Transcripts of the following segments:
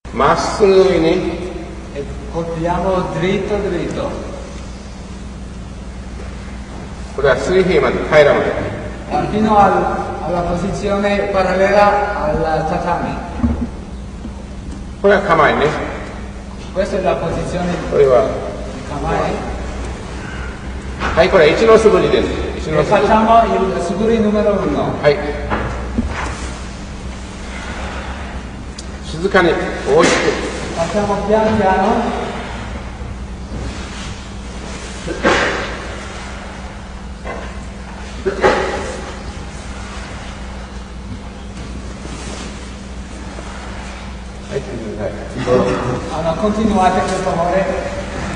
まっすぐに e colpiamo dritto dritto. これは水平まで平らまで Fino alla posizione parallela al tatami. これは構えね Questa è la posizione これは di kamae. はいこれは一の素振りです一 E の素振り facciamo il suguri numero 1. はい静かに大きく Facciamo piano piano. Allora, continuate per favore.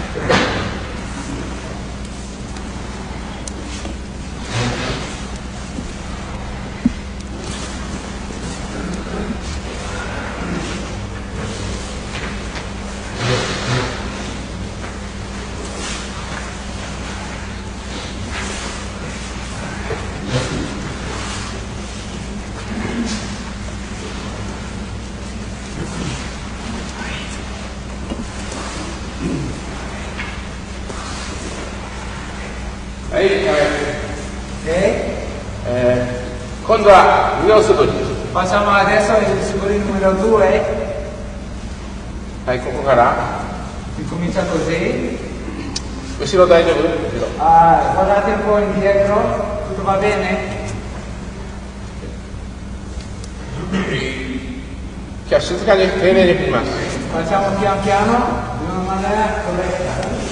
今度は二の素振り Facciamo adesso il suguri numero 2. はいここから Si comincia così. 後ろ大丈夫後ろ Guardate un po' indietro. Tutto va bene? 今日は静かに丁寧に振ります Facciamo pian piano in una maniera corretta.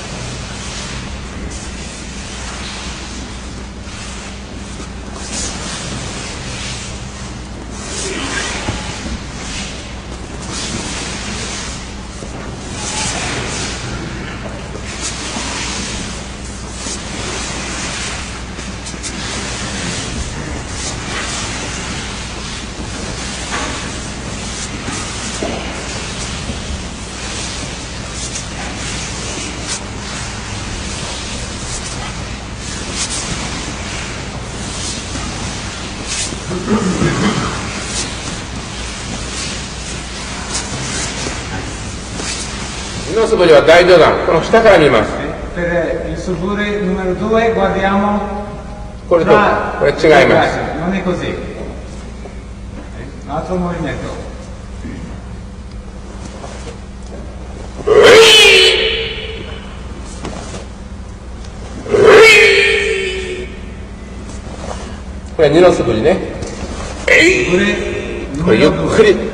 二の素振りは大上段この下から見ます Per il suguri numero 2 guardiamo これとこれ違います Non è così. Un altro movimento. これ二の素振りね Suguri これゆっ numero く 2. り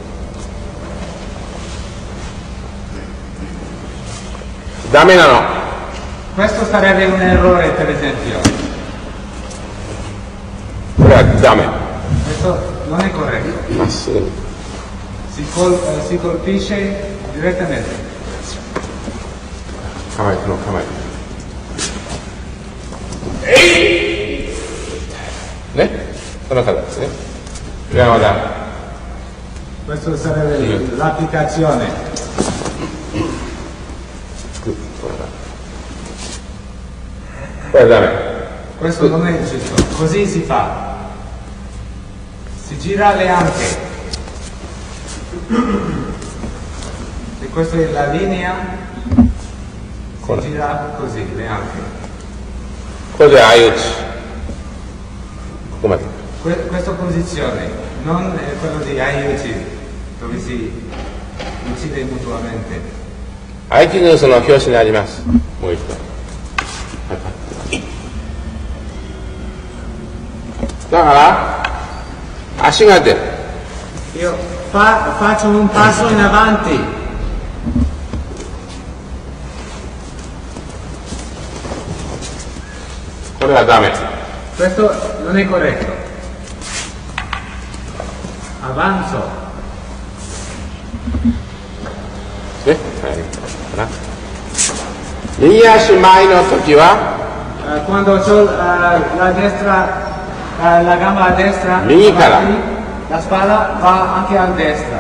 ダメなの Questo sarebbe un errore, per esempio. これはダメ Questo non è corretto. まっすぐに Si colpisce direttamente. 構えての構えてねその形ですね山田 Questo sarebbe l'applicazione. これはダメ Questo non è giusto. Così si fa. Si gira le anche. Se questa è la linea, si gira così le anche. これで相打ちここまで Questa posizione, non è quello di aiuti, dove si uccide mutuamente. 合気ニュースの表紙にありますもう一度だから足が出る Io faccio un passo in avanti. これはダメ Questo non è corretto. Avanzo. ねはいかな右足前の時は Quando ho la destra, la gamba a destra, Minica. avanti, la spalla va anche a destra.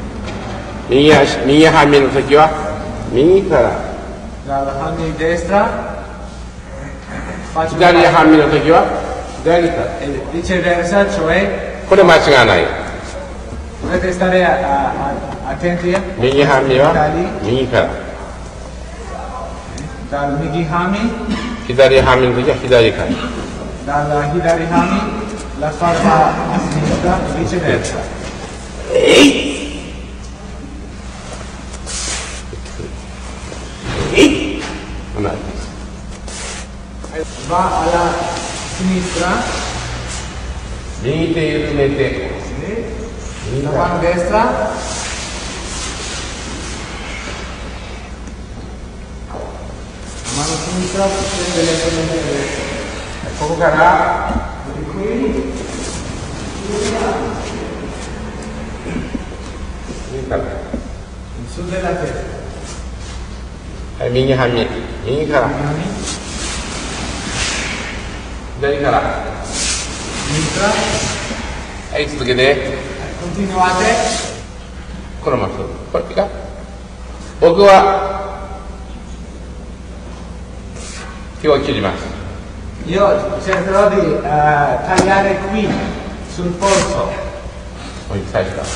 右半身の時は右から La mano di destra, faccio un 左 passo, 半身の時は左から e viceversa, cioè これ間違わない dovete stare attenti, 右半身は右から、 dal migihami, 左半身の時は左から、 dal hidarihami, la spada a sinistra e viceversa. 同じ Va alla sinistra, 右手緩めて、 la mano destra, la mano sinistra prende leggermente destra. ここから右から、 In su della testa. はい、右半身、右から、 左から、 Sinistra, はい続けて、 continuate. このまま、これいいか、僕は手を切ります。 Io cercherò di tagliare qui, sul polso. もう最初だ。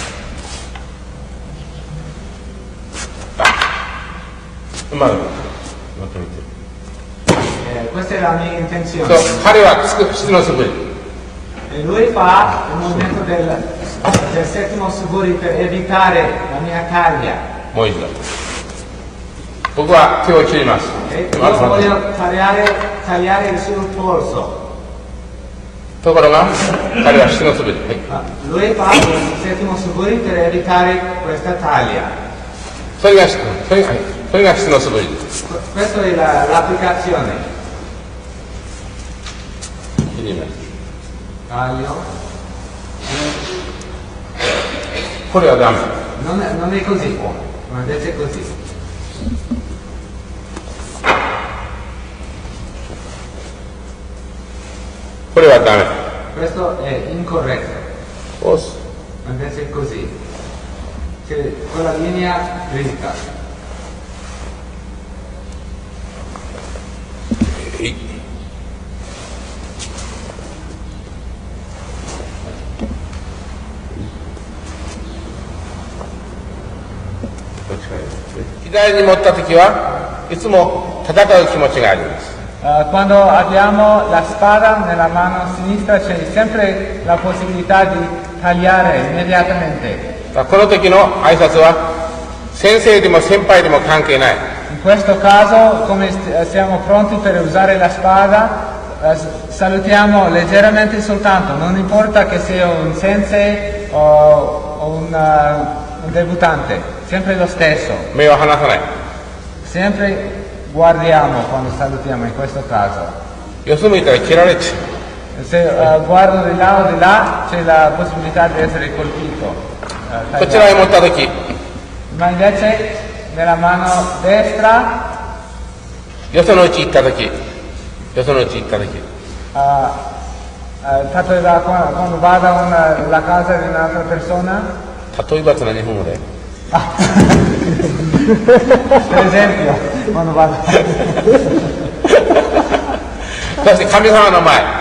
うまくまとめて。 Questa è la mia そう intenzione. 彼は質の素振り。 E lui fa il movimento del settimo suburi per evitare la mia taglia. もう一度。僕は手を切ります。 E でも io あと voglio tagliare sul polso. ところが彼は質の素振り。はい、 Ma lui fa il settimo suburi per evitare questa taglia. それが質の素振りです。 Questa è l'applicazione. 切ります。 Taglio. これはダメ。 Non è così, ma invece è così. これはダメ。 Questo è incorretto, 押す。 ma invece è così. C'è quella linea dritta. はい左に持った時はいつも戦う気持ちがあります。 Quando abbiamo la spada nella mano sinistra c'è sempre la possibilità di tagliare immediatamente. この時の挨拶は先生でも先輩でも関係ない。 In questo caso, come siamo pronti per usare la spada, salutiamo leggermente soltanto, non importa che sia un sensei o un debuttante, sempre lo stesso. 目を離さない。 Sempre guardiamo quando salutiamo in questo caso. よそ向いたら切られちゃう。 Se guardo di là o di là c'è la possibilità di essere colpito. こちらへ持った時 Ma invece nella mano destra よそのうち行った時よそのうち行った時例えばquando vado alla casa di un'altra persona, 例えばってのは日本語で per esempio quando vado そして神様の前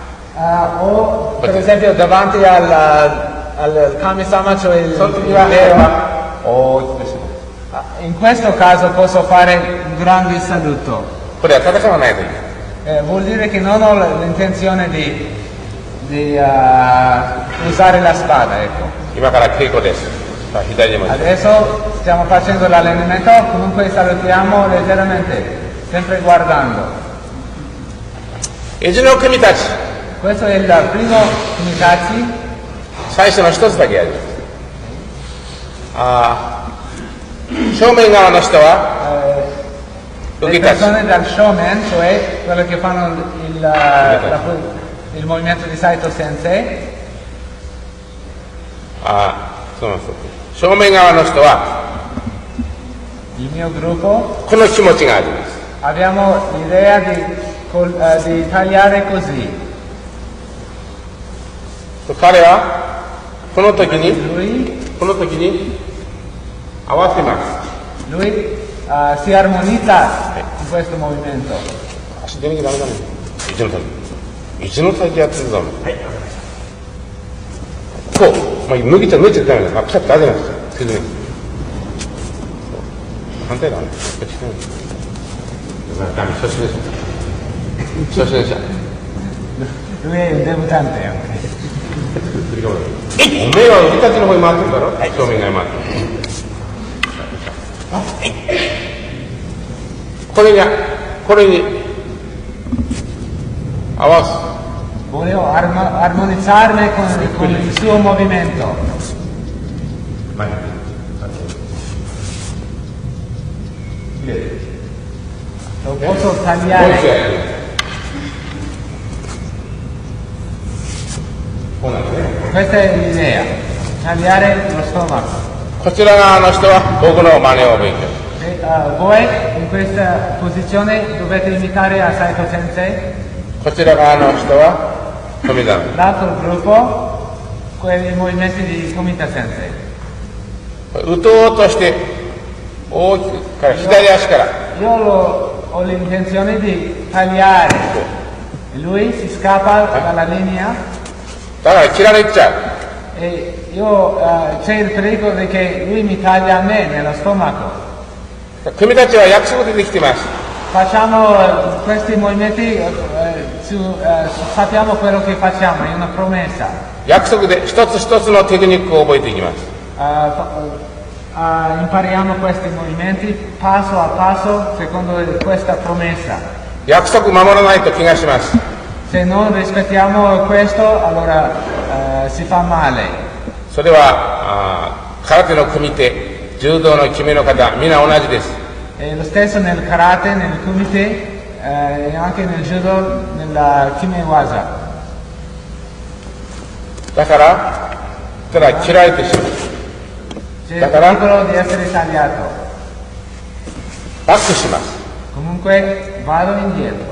o per esempio davanti al Kami-sama, cioè il その時は Deo. おー In questo caso posso fare un grande saluto. これは戦わないといけない。 Vuol dire che non ho l'intenzione di usare la spada, ecco. 今から稽古です。さあ左にも Adesso stiamo facendo l'allenamento, comunque salutiamo leggermente, sempre guardando. エジの組たち Questo è il primo kumitachi. 最初の一つだけやります。正面側の人は Le 受けたち persone dal shomen, cioè quelle che fanno il movimento di Saito Sensei, そうなんです。正面側の人は il mio gruppo, この気持ちがあります。 abbiamo l'idea di tagliare così. 彼はこの時に Lui 合わせます。 si armonizza in questo movimento. 足出なきゃダメだね。一の先やってるだもん。こう、まあ、脱げちゃダメだ。ピシャッと当てないですよ。 反対だね。こっちね。ダメ、初心者。初心者。 Lui è un debuttante anche. おめえは売り立ちの方に回ってるだろ、正面側に回ってる。これに合わす。 Volevo armonizzarne con il suo movimento. Lo posso tagliare. Questa è l'idea, tagliare lo stomaco. こちら側の人は僕の真似を勉強。 Voi in questa posizione dovete imitare a Saito Sensei. こちら側の人は富田。 L'altro gruppo, quelli movimenti di Komita Sensei. 打とうとして大きくから左足から。 Io ho l'intenzione di tagliare. Lui si scappa dalla linea. だから切られちゃう。 E c'è il pericolo di che lui mi taglia a me nello stomaco. 君たちは約束でできてます。 Facciamo questi movimenti, sappiamo quello che facciamo, è una promessa. 約束で一つ一つのテクニックを覚えていきます。 Impariamo questi movimenti passo a passo secondo questa promessa. 約束守らないと怪我します。 Se non rispettiamo questo, allora si fa male. それは空手の組手、柔道の決めの方、皆同じです。 È lo stesso nel karate, nel kumite e anche nel judo, nella kimewaza. だから切られてしまう。 C'è il pericolo di essere tagliato. バックします。 Comunque vado indietro.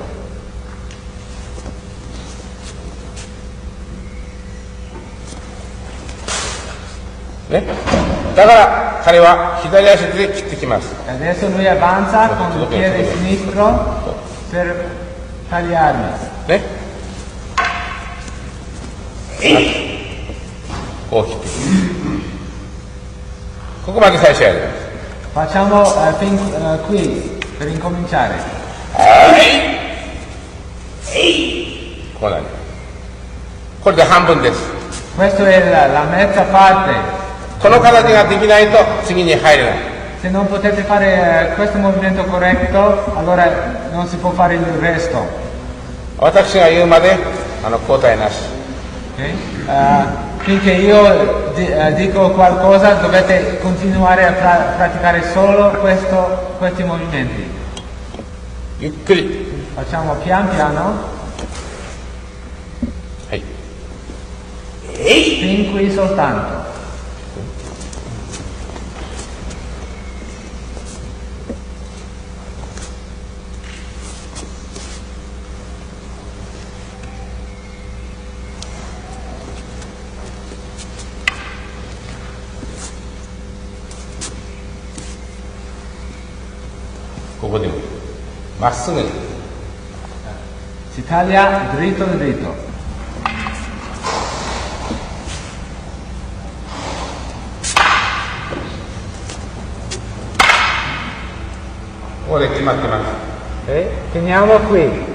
ね、だから彼は左足で切ってきます。 Adesso lui avanza con il piede sinistro per tagliarmi. ね。こう切ってきます。ここまで最初やります。 Facciamo fin qui per incominciare. こうなります。これで半分です。 Questa è la mezza parte. この形ができないと次に入れない。 Se non potete fare questo movimento corretto, allora non si può fare il resto. 私が言うまで交代なし。 Okay? Finché io dico qualcosa dovete continuare a praticare solo questi movimenti. ゆっくり。 Facciamo pian piano. はい。 Fin qui soltanto. ここでもまっすぐに。 Si taglia dritto dritto. ここで決まってます。 Okay? Finiamo qui.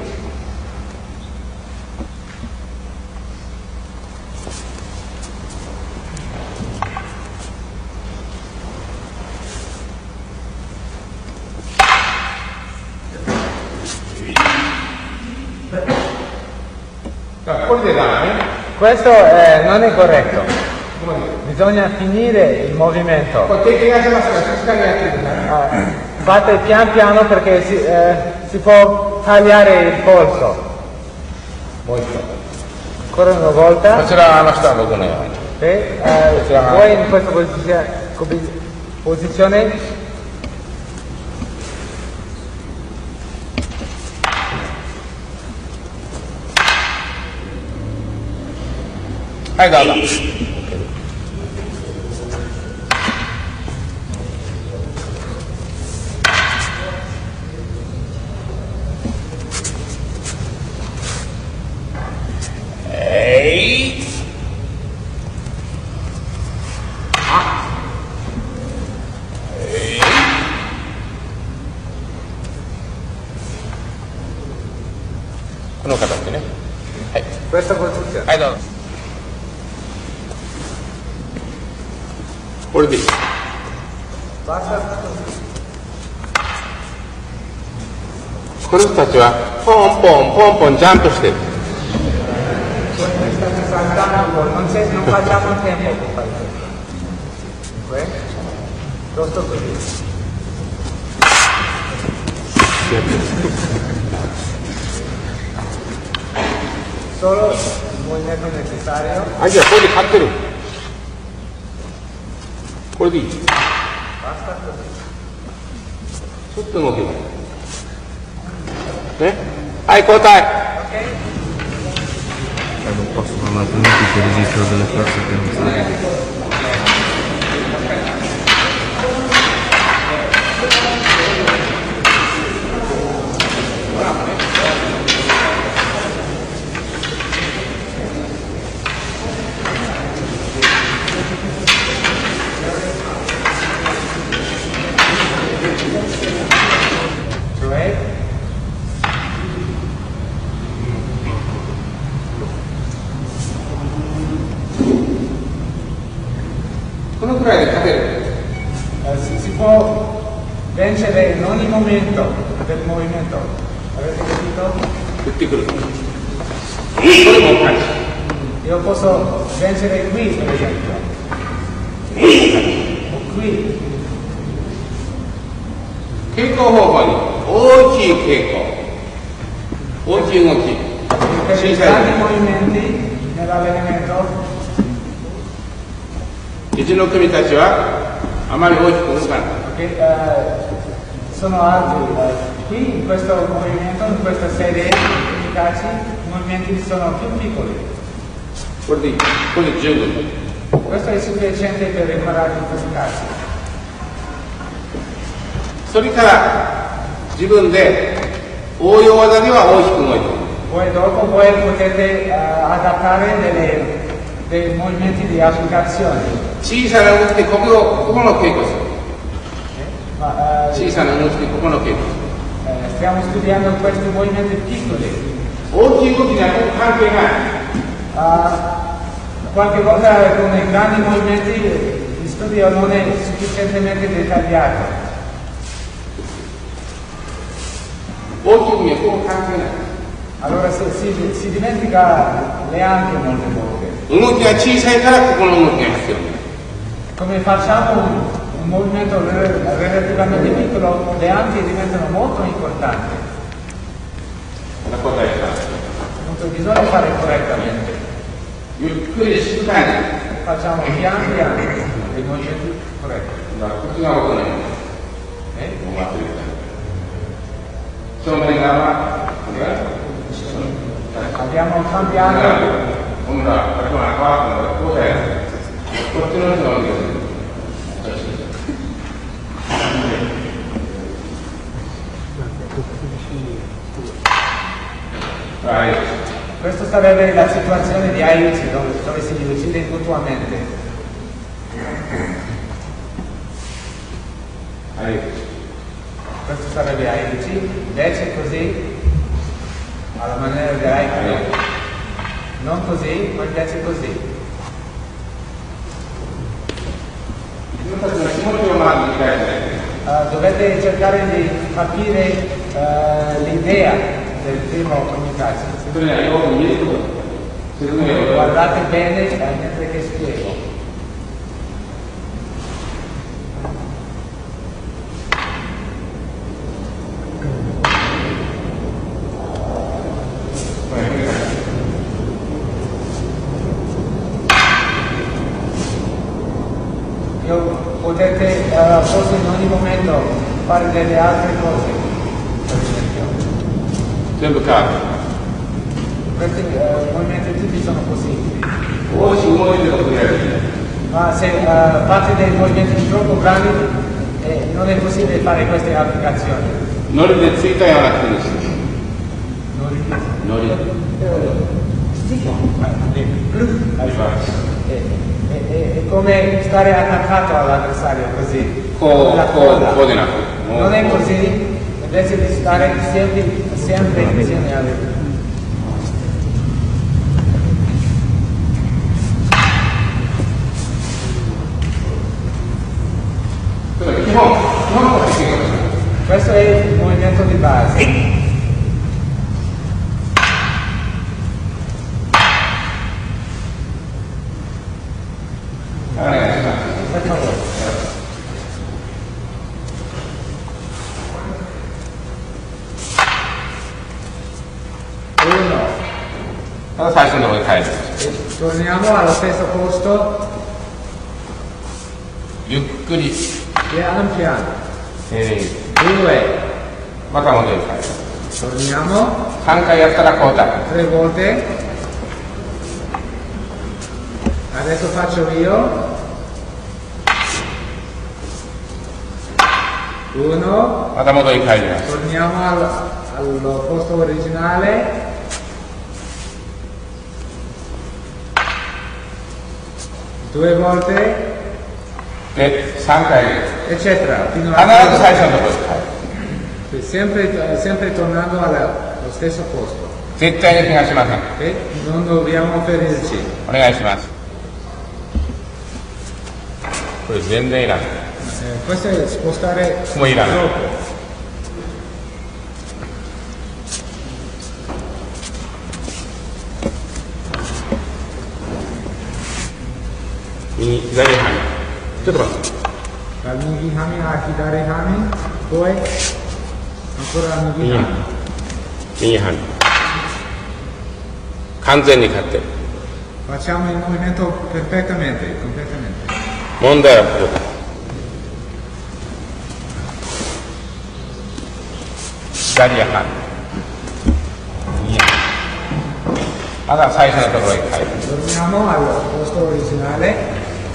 Questo non è corretto. Bisogna finire il movimento. Fate pian piano perché si può tagliare il polso. Ancora una volta. Voi in questa posizione はいどうぞ。 この形ね。はい。 Questa posizione. はい、どうぞ。これでいい。 Basta. この人たちはポンポンポンポンジャンプしてる。 Non facciamo il tempo per fare questo. Giusto così. Solo il movimento necessario. あ、じゃあこれで勝ってる。これでいい。 Basta così. ちょっと動けばいい。ね。はい、交代。 Ok? Non possono mantenere il registro delle forze che non sanno. Cioè? このくらいで勝てる。 Si può vincere in ogni momento del movimento. Avete capito? 打ってくる。これも勝ち。 Io posso vincere qui, per esempio. O qui. 稽古方法に大きい稽古、大きい動き、 Per 小 i さい grandi movimenti nell'allenamento うちの組たちはあまり大きく動かない。 che sono altri. Qui in questo movimento, in questa serie efficaci, i movimenti sono più piccoli. これでいい。これで十分。 Questo è sufficiente per imparare in questi casi. それから自分で応用技では大きく動いてる。 Poi dopo voi potete adattare dei movimenti di applicazione. 小さな動きでここの稽古する。 Ma 小さな動きでここの稽古する。 stiamo studiando questi movimenti piccoli. 大きい動きには関係ない。 Qualche volta con i grandi movimenti il studio non è sufficientemente dettagliato. 大きい動きはここ関係ない。 Allora si dimentica le anche molte volte. 動きが小さいからここの動きが必要。 Come facciamo un movimento relativamente piccolo, le anche diventano molto importanti. こんな答えだ。 Appunto, bisogna fare correttamente. ゆっくり静かに。 Facciamo pian piano dei movimenti corretti. だから口が音ない。 Eh? もう待ってください。正面側は。 Abbiamo cambiato. 今度はこれは変わったので、こうだよ。こっちの人が見てる。 Vai. Questa sarebbe la situazione di aiuti dove si uccide mutuamente. Questo sarebbe aiuti, invece così, alla maniera di aiuti. Non così, ma invece così. Dovete cercare di capire l'idea del primo comunicazione. Guardate bene mentre che spiego. Potete forse in ogni momento fare delle altre cose, per esempio. Questi movimenti tutti sono possibili. Ma se fate dei movimenti troppo grandi non è possibile fare queste applicazioni. È come stare attaccato all'avversario così. Non è così, invece di stare sempre insieme a lui. Questo è il movimento di base. Per favore. 最初のところに帰る。 Torniamo allo stesso posto ゆっくり piano piano. 丁寧に 2, また戻り帰る。 torniamo 3回やったら交代。 3 volte. Adesso faccio io. 1, また戻り帰ります。 torniamo allo posto originale. 2 volte, で、3回 eccetera, fino 必 a ず最初のところに帰る。 sempre tornando allo stesso posto. 絶対に怪我しません。 E non dobbiamo ferirci. お願いします。これ全然いらない。 Questo è spostare もういらない。 troppo. 右、左半。ちょっと待って。 Dal Migihami a Hidarihami, poi ancora 右 Migihami. 右半。完全に勝ってる。 Facciamo il movimento perfettamente, completamente. 問題はここだ。左半。右半。まだ最初のところに帰る。 Torniamo al posto originale.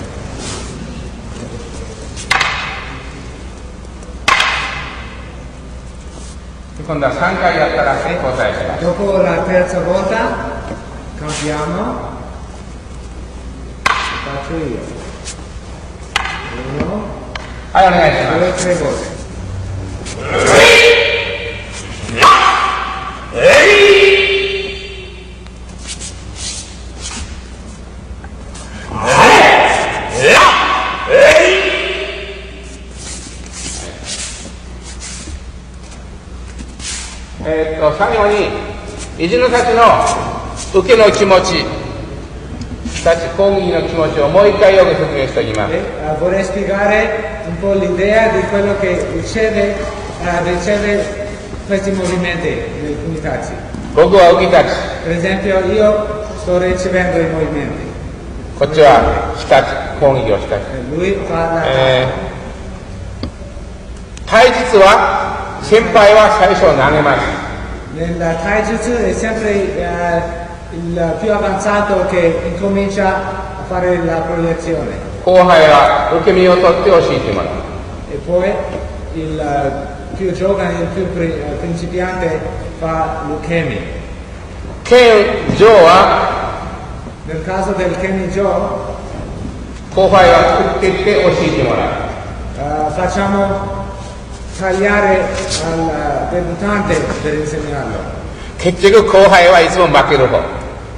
今度は3回やったら交代します。 Dopo la terza volta cambiamo. Faccio io. 1, はい、お願いします。 2, 3 volte. 最後に肘のたちの受けの気持ち、たち攻撃の気持ちをもう一回よく説明しておきます。 Vorrei spiegare un po' l'idea di quello che riceve questi movimenti dei pugnitacci. 僕は受けたち、 Per esempio io sto ricevendo i movimenti. こっちはしたち、攻撃をしたち。 Lui fa la 対実は先輩は最初投げます。 Nel taijutsu è sempre il più avanzato che incomincia a fare la proiezione. 後輩は受け身を取って教えてもらう。 E poi il più giovane, il più principiante fa l'ukemi. 剣上は Nel caso del Kenijo 後輩は作っていって教えてもらう。 facciamo tagliare al debuttante per insegnarlo. 結局後輩はいつも負ける方。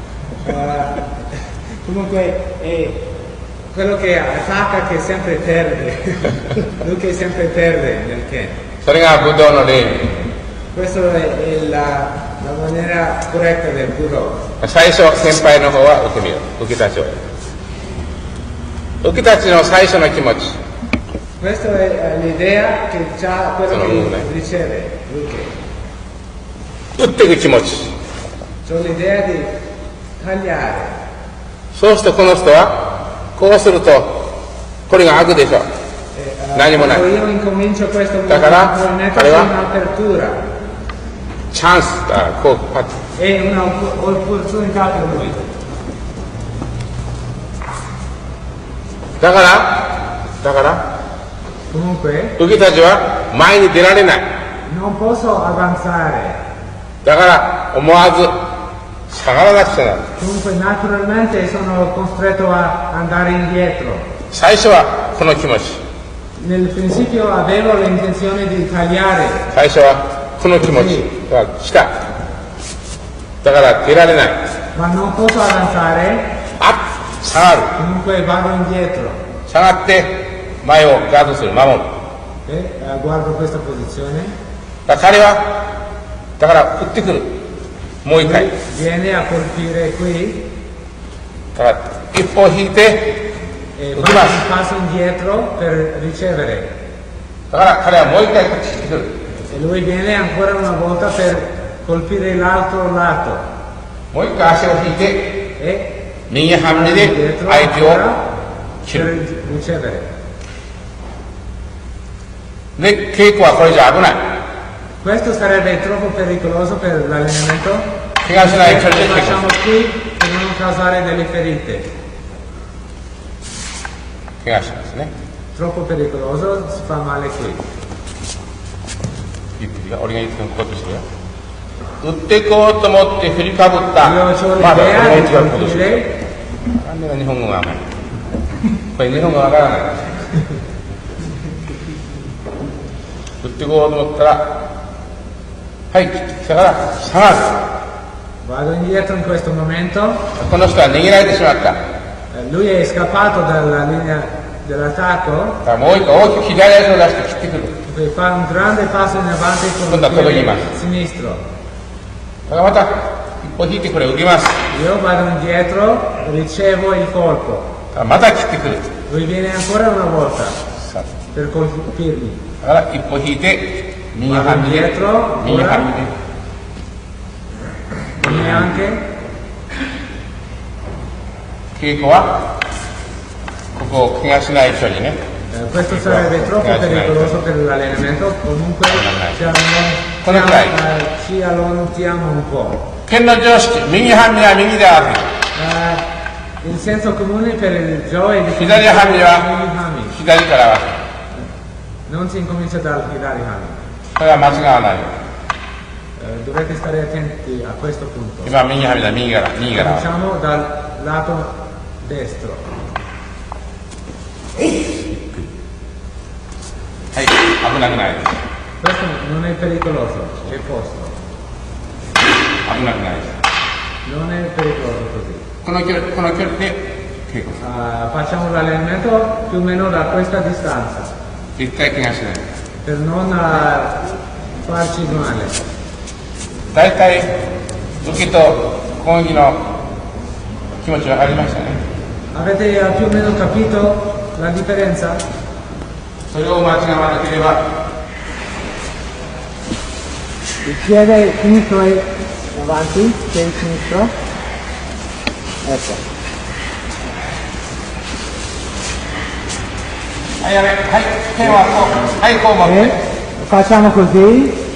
Comunque è quello che attacca che sempre perde. Lui che sempre perde nel Ken. それが武道の礼儀。 Questa è la maniera corretta del Budo. 最初先輩の方は受け身を、受けたちをやる。受けたちの最初の気持ち。 Questa è l'idea che già quello che riceve, lui che. 打っていく気持ち。 C'ho l'idea di tagliare. そうするとこの人はこうするとこれが開くでしょ。何もない。 Quando io incomincio questo だから movimento あれ c'è は un'apertura. チャンスだ。こうパッ。 È un'opportunità per lui. だから。 Comunque 受けたちは前に出られない。 non posso avanzare. だから思わず下がらなくちゃなる。 Comunque naturalmente sono costretto a andare indietro. 最初はこの気持ち。 Nel principio avevo l'intenzione di tagliare. 最初はこの気持ちが来た。だから出られない。 Ma non posso avanzare. あっ下がる。 Comunque vado indietro. 下がって前をガードする、守る。 guardo questa posizione. 彼はだから打ってくる。もう一回。 Viene a colpire qui だから一歩引いて e 打 fa ちま un す。 passo indietro per ricevere. だから彼はもう一回こっち来てくる。 E lui viene ancora una volta per colpire l'altro lato もう一回足を引いて e 右半身で dietro 相手を ancora 切る。 per ricevere. で、稽古はこれじゃ危ない。 Questo sarebbe troppo pericoloso per l'allenamento. 怪我しない距離で Lo 稽古 lasciamo qui per non causare delle ferite. 怪我しますね。 Troppo pericoloso, si fa male qui. ゆっくりが俺が言ってることしてるよ。打っていこうと思って振りかぶった。 Io ho まだ俺が l'idea 言っ di てることしてる。 colpire. なんで日本語がわかんない。これ日本語わからない。打っていこうと思ったら、はい、来たから下がる。 Vado indietro in questo momento. この人は逃げられてしまった。 Lui è scappato dalla linea dell'attacco だからもう一回大きく左足を出して切ってくる。 e fa un grande passo in avanti con il piede sinistro. だからまた一歩引いてこれ打ちます。 Io vado indietro, ricevo il colpo. だからまた切ってくる。 Lui viene ancora una volta さあ per colpirmi. だから一歩引いて右 Vado 半身で indietro, 右 ora 半身で neanche. 稽古はここを怪我しない距離ね。 Questo sarebbe troppo pericoloso per l'allenamento, comunque ci allontaniamo un po'. 剣の常識、右半身は右で合わせる。 Il senso comune per il Joe è di 左半身は Hami. 左から合わせる。 Non si incomincia dal Hirari Hami. これは間違わないよ。 Dovete stare attenti a questo punto. 今右半身だ、右から合わせる。 Cominciamo dal lato destro. はい、危なくないです。 Questo non è pericoloso, è posto. 危なくないです。 Non è pericoloso così. この距離で稽古する。 Facciamo l'allenamento più o meno da questa distanza 絶対怪我しない。 per non farci male. 大体受けと攻撃の気持ち分かりましたね。 Avete più o meno capito la differenza? それを間違わなければ Il piede sinistro è avanti, piede sinistro. Ecco. はい、やめ。はい、剣はこう。はい、こう持って。 Facciamo così.